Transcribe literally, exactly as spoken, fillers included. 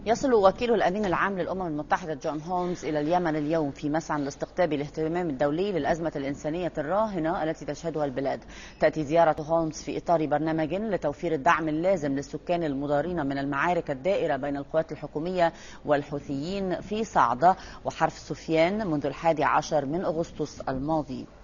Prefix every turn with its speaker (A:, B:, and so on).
A: يصل وكيل الأمين العام للأمم المتحدة جون هولمز إلى اليمن اليوم في مسعى لاستقطاب الاهتمام الدولي للأزمة الإنسانية الراهنة التي تشهدها البلاد. تأتي زيارة هولمز في إطار برنامج لتوفير الدعم اللازم للسكان المضارين من المعارك الدائرة بين القوات الحكومية والحوثيين في صعدة وحرف سفيان منذ الحادي عشر من أغسطس الماضي.